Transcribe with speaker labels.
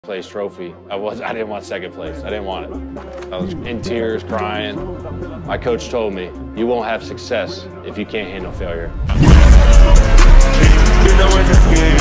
Speaker 1: place trophy. I didn't want second place. I didn't want it. I was in tears, crying. My coach told me, you won't have success if you can't handle failure.